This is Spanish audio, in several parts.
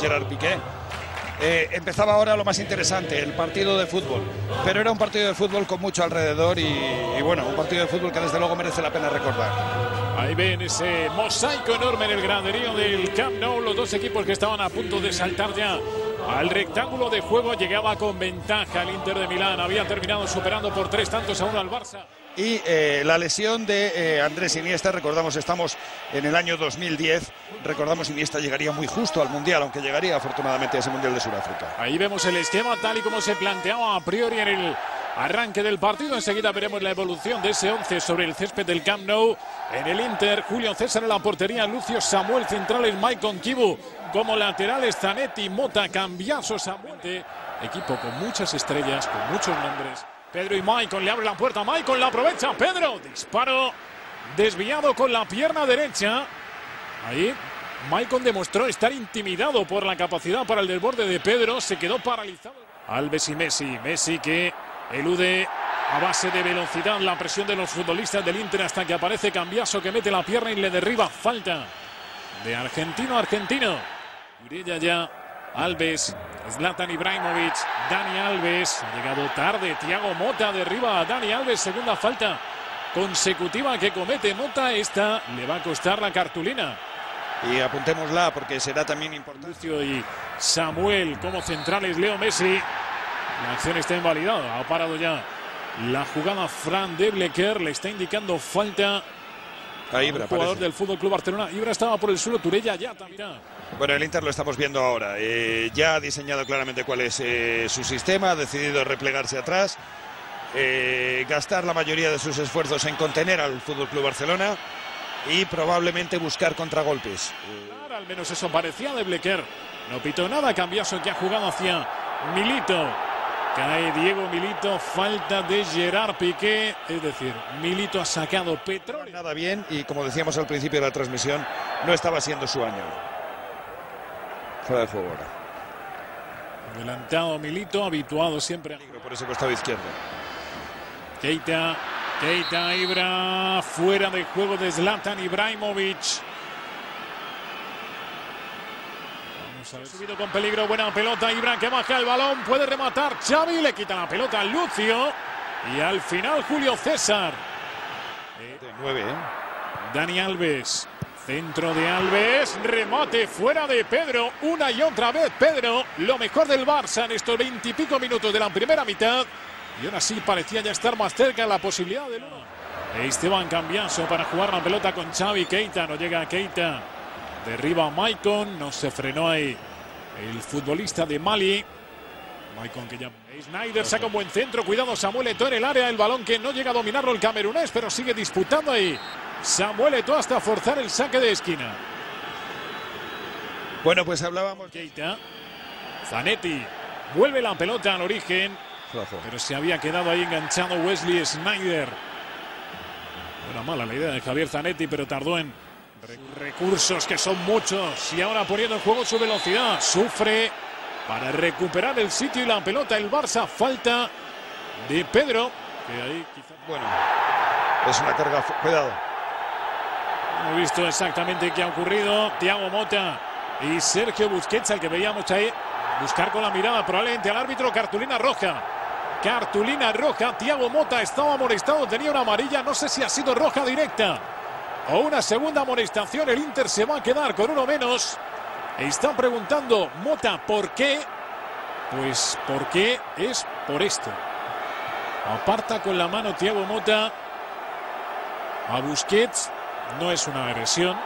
Gerard Piqué. Empezaba ahora lo más interesante, el partido de fútbol, pero era un partido de fútbol con mucho alrededor y bueno, un partido de fútbol que desde luego merece la pena recordar. Ahí ven ese mosaico enorme en el graderío del Camp Nou, los dos equipos que estaban a punto de saltar ya al rectángulo de juego. Llegaba con ventaja el Inter de Milán, había terminado superando por 3-1 al Barça. Y la lesión de Andrés Iniesta, recordamos, estamos en el año 2010, recordamos Iniesta llegaría muy justo al Mundial, aunque llegaría afortunadamente a ese Mundial de Sudáfrica. Ahí vemos el esquema tal y como se planteaba a priori en el arranque del partido. Enseguida veremos la evolución de ese 11 sobre el césped del Camp Nou. En el Inter, Julio César en la portería, Lucio Samuel centrales, Maicon Kibu como laterales, Zanetti, Mota, Cambiaso, Samuel. Equipo con muchas estrellas, con muchos nombres. Pedro y Maicon, le abre la puerta, Maicon la aprovecha, Pedro, disparo desviado con la pierna derecha. Ahí Maicon demostró estar intimidado por la capacidad para el desborde de Pedro, se quedó paralizado. Alves y Messi que elude a base de velocidad la presión de los futbolistas del Inter hasta que aparece Cambiaso que mete la pierna y le derriba. Falta de argentino a argentino. Urella ya, Alves, Zlatan Ibrahimovic, Dani Alves, ha llegado tarde, Thiago Mota derriba a Dani Alves, segunda falta consecutiva que comete Mota, esta le va a costar la cartulina. Y apuntémosla porque será también importante. Lucio y Samuel como centrales, Leo Messi, la acción está invalidada, ha parado ya la jugada Fran de Blecker, le está indicando falta a Ibra, jugador del Fútbol Club Barcelona. Ibra estaba por el suelo, Turella ya también. Bueno, el Inter lo estamos viendo ahora. Ya ha diseñado claramente cuál es su sistema, ha decidido replegarse atrás, gastar la mayoría de sus esfuerzos en contener al Fútbol Club Barcelona y probablemente buscar contragolpes. Al menos eso parecía de Blecker. No pitó nada, Cambiaso que ha jugado hacia Milito. Cae Diego Milito, falta de Gerard Piqué, es decir, Milito ha sacado petróleo. Nada bien y como decíamos al principio de la transmisión, no estaba siendo su año. Fuera de juego ahora. Adelantado Milito, habituado siempre por ese costado izquierdo. Keita, Ibra, fuera de juego de Zlatan Ibrahimovic. Subido con peligro, buena pelota, Ibra que baja el balón, puede rematar Xavi, le quita la pelota a Lucio y al final Julio César. De 9, Dani Alves, centro de Alves, remate fuera de Pedro, una y otra vez Pedro, lo mejor del Barça en estos 20 y pico minutos de la primera mitad y ahora sí parecía ya estar más cerca de la posibilidad del 1. Esteban Cambiaso para jugar la pelota con Xavi, Keita, no llega a Keita. Derriba a Maicon, no se frenó ahí el futbolista de Mali. Maicon que ya... Snyder saca un buen centro, cuidado Samuel Eto'o en el área, el balón que no llega a dominarlo el camerunés, pero sigue disputando ahí. Samuel Eto'o hasta forzar el saque de esquina. Bueno, pues hablábamos... Keita, Zanetti, vuelve la pelota al origen, pero se había quedado ahí enganchado Wesley Snyder. Era mala la idea de Javier Zanetti, pero tardó en... Recursos que son muchos y ahora poniendo en juego su velocidad. Sufre para recuperar el sitio y la pelota el Barça. Falta de Pedro. Que ahí quizá... Bueno, es una carga. Cuidado. Hemos visto exactamente qué ha ocurrido. Thiago Mota y Sergio Busquets, al que veíamos ahí buscar con la mirada probablemente al árbitro. Cartulina roja. Cartulina roja. Thiago Mota estaba amonestado, tenía una amarilla. No sé si ha sido roja directa o una segunda amonestación. El Inter se va a quedar con uno menos. Están preguntando Mota por qué. Pues por qué es por esto. Aparta con la mano Thiago Mota a Busquets. No es una agresión.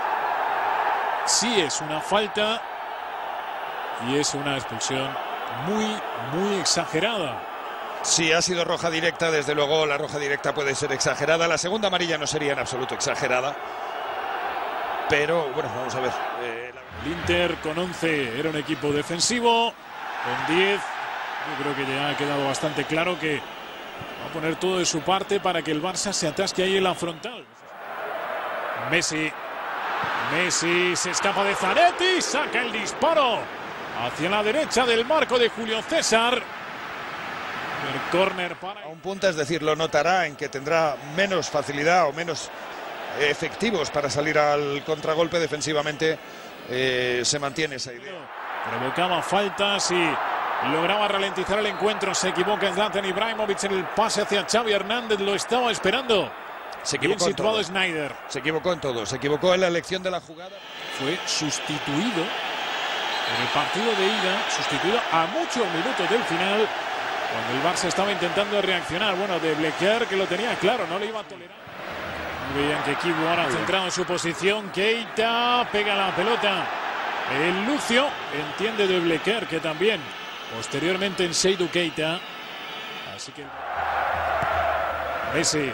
Sí es una falta. Y es una expulsión muy exagerada. Sí, ha sido roja directa, desde luego la roja directa puede ser exagerada. La segunda amarilla no sería en absoluto exagerada. Pero, bueno, vamos a ver. El Inter con 11 era un equipo defensivo. Con 10, yo creo que ya ha quedado bastante claro que va a poner todo de su parte para que el Barça se atasque ahí en la frontal. Messi se escapa de Zanetti, saca el disparo hacia la derecha del marco de Julio César. El córner para... A un punto, es decir, lo notará en que tendrá menos facilidad o menos efectivos para salir al contragolpe defensivamente. Se mantiene esa idea. Provocaba faltas y lograba ralentizar el encuentro. Se equivoca Zlatan Ibrahimovic en el pase hacia Xavi Hernández. Lo estaba esperando. Se equivocó. Bien situado Sneijder. Se equivocó en todo. Se equivocó en la elección de la jugada. Fue sustituido en el partido de ida. Sustituido a muchos minutos del final. Cuando el Barça estaba intentando reaccionar. Bueno, de Blecker, que lo tenía claro. No le iba a tolerar. Veían que Kibu ahora centrado en su posición. Keita pega la pelota. El Lucio entiende de Blecker, que también posteriormente en Seydou Keita. Así que Messi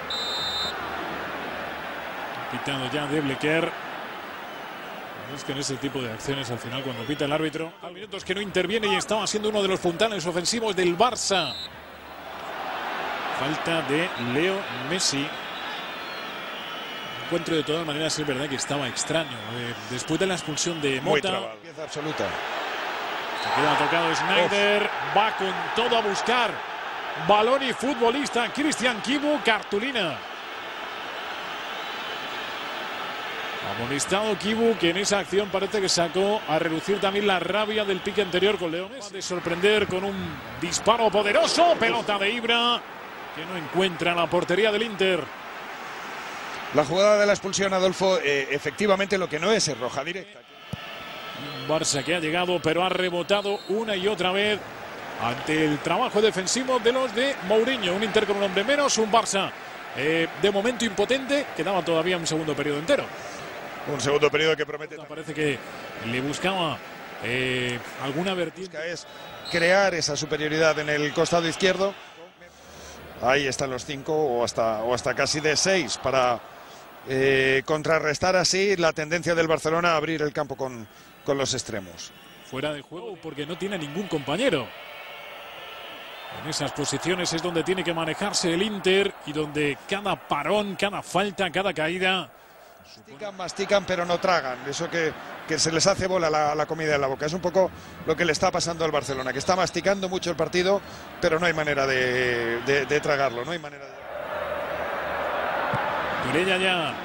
quitando ya de Blecker. Es que en ese tipo de acciones al final cuando pita el árbitro, a minutos que no interviene y estaba siendo uno de los puntales ofensivos del Barça. Falta de Leo Messi. Encuentro de todas maneras, es verdad que estaba extraño. Después de la expulsión de Mota. Pieza absoluta. Se queda tocado Sneijder. Va con todo a buscar balón y futbolista. Cristian Kibu, cartulina. Amonestado Kibu, que en esa acción parece que sacó a relucir también la rabia del pique anterior con Leo Messi. De sorprender con un disparo poderoso. Pelota de Ibra, que no encuentra la portería del Inter. La jugada de la expulsión, Adolfo, efectivamente lo que no es roja directa. Un Barça que ha llegado, pero ha rebotado una y otra vez ante el trabajo defensivo de los de Mourinho. Un Inter con un hombre menos, un Barça de momento impotente. Quedaba todavía un segundo periodo entero. Un segundo periodo que promete. Parece que le buscaba alguna vertiente. Es crear esa superioridad en el costado izquierdo. Ahí están los 5 o hasta casi de 6 para contrarrestar así la tendencia del Barcelona a abrir el campo con los extremos. Fuera de juego porque no tiene ningún compañero. En esas posiciones es donde tiene que manejarse el Inter y donde cada parón, cada falta, cada caída. Mastican pero no tragan. Eso que se les hace bola la comida en la boca. Es un poco lo que le está pasando al Barcelona, que está masticando mucho el partido, pero no hay manera de tragarlo. No hay manera de... Pirella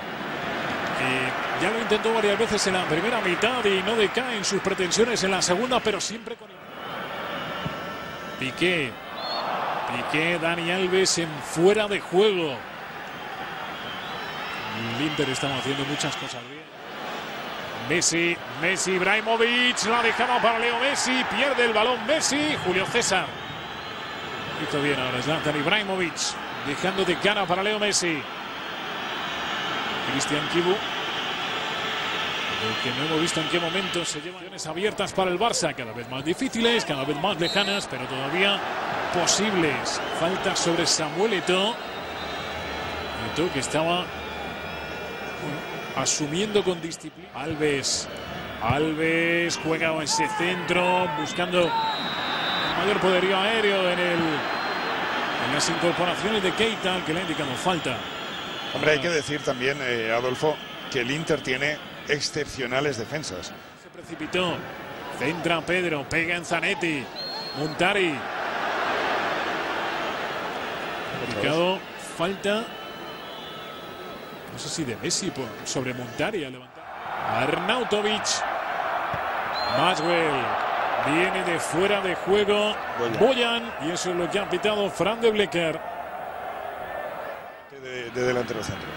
ya lo intentó varias veces en la primera mitad y no decae en sus pretensiones en la segunda, pero siempre con Piqué, Dani Alves en fuera de juego. El Inter estaba haciendo muchas cosas bien. Messi, Ibrahimovic, la dejaba para Leo Messi, pierde el balón Messi, Julio César. Hizo bien ahora Zlatan Ibrahimovic, dejando de cara para Leo Messi. Cristian Kibu, que no hemos visto en qué momento se llevan abiertas para el Barça, cada vez más difíciles, cada vez más lejanas, pero todavía posibles. Falta sobre Samuel Eto'o. Eto'o que estaba asumiendo con disciplina. Alves juega ese centro, buscando el mayor poderío aéreo en las incorporaciones de Keita, que le ha indicado falta. Hombre, hay que decir también, Adolfo, que el Inter tiene excepcionales defensas. Se precipitó, centra Pedro, pega en Zanetti, Montari. Indicado falta, no sé si de Messi sobre Montari a levantar. Arnautovic, Maxwell, viene de fuera de juego Boyan, y eso es lo que ha pitado Fran de Blecker. De delantero centro.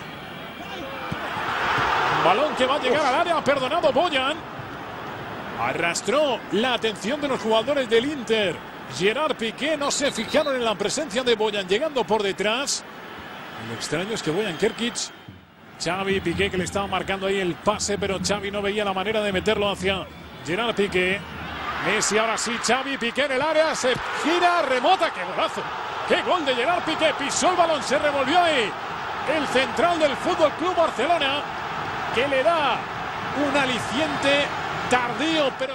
Balón que va a llegar al área, perdonado Boyan. Arrastró la atención de los jugadores del Inter. Gerard Piqué, no se fijaron en la presencia de Boyan llegando por detrás. Lo extraño es que Boyan Kerkic, Xavi, Piqué, que le estaba marcando ahí el pase, pero Xavi no veía la manera de meterlo hacia Gerard Piqué. Messi ahora sí, Xavi, Piqué en el área, se gira, remota, qué golazo. ¡Qué gol de Gerard Piqué! Pisó el balón, se revolvió ahí. El central del Fútbol Club Barcelona, que le da un aliciente tardío, pero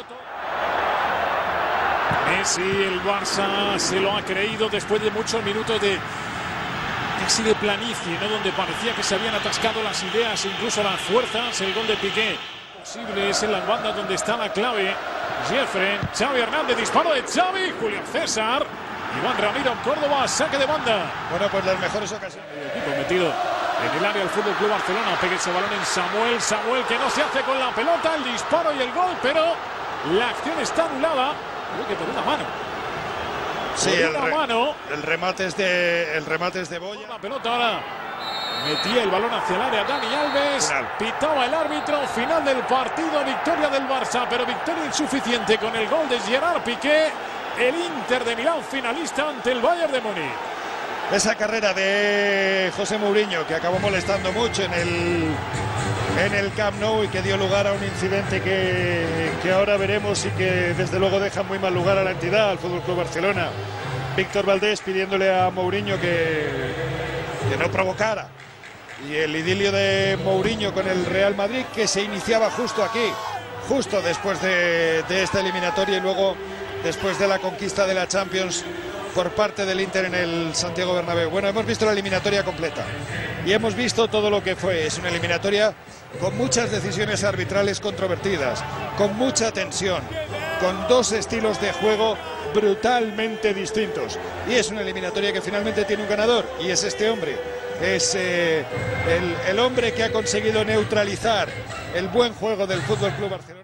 Messi, el Barça se lo ha creído después de muchos minutos de casi de planicie, ¿no? Donde parecía que se habían atascado las ideas, incluso las fuerzas. El gol de Piqué posible es en las bandas donde está la clave. Jeffrey, Xavi Hernández, disparo de Xavi, Julio César. Iván Ramiro, Córdoba, saque de banda. Bueno, pues las mejores ocasiones. El equipo metido en el área del Fútbol Club Barcelona. Pega ese balón en Samuel que no se hace con la pelota. El disparo y el gol, pero La acción está anulada. Creo que por una mano. Sí, el remate es de Boya. La pelota ahora metía el balón hacia el área Dani Alves. Pitaba el árbitro. Final del partido. Victoria del Barça, pero victoria insuficiente con el gol de Gerard Piqué. El Inter de Milán finalista ante el Bayern de Múnich. Esa carrera de José Mourinho, que acabó molestando mucho en el Camp Nou y que dio lugar a un incidente que ahora veremos y que desde luego deja muy mal lugar a la entidad, al Fútbol Club Barcelona. Víctor Valdés pidiéndole a Mourinho que no provocara. Y el idilio de Mourinho con el Real Madrid, que se iniciaba justo aquí, justo después de esta eliminatoria y luego después de la conquista de la Champions por parte del Inter en el Santiago Bernabéu. Bueno, hemos visto la eliminatoria completa y hemos visto todo lo que fue. Es una eliminatoria con muchas decisiones arbitrales controvertidas, con mucha tensión, con dos estilos de juego brutalmente distintos. Y es una eliminatoria que finalmente tiene un ganador, y es este hombre. Es el hombre que ha conseguido neutralizar el buen juego del Fútbol Club Barcelona.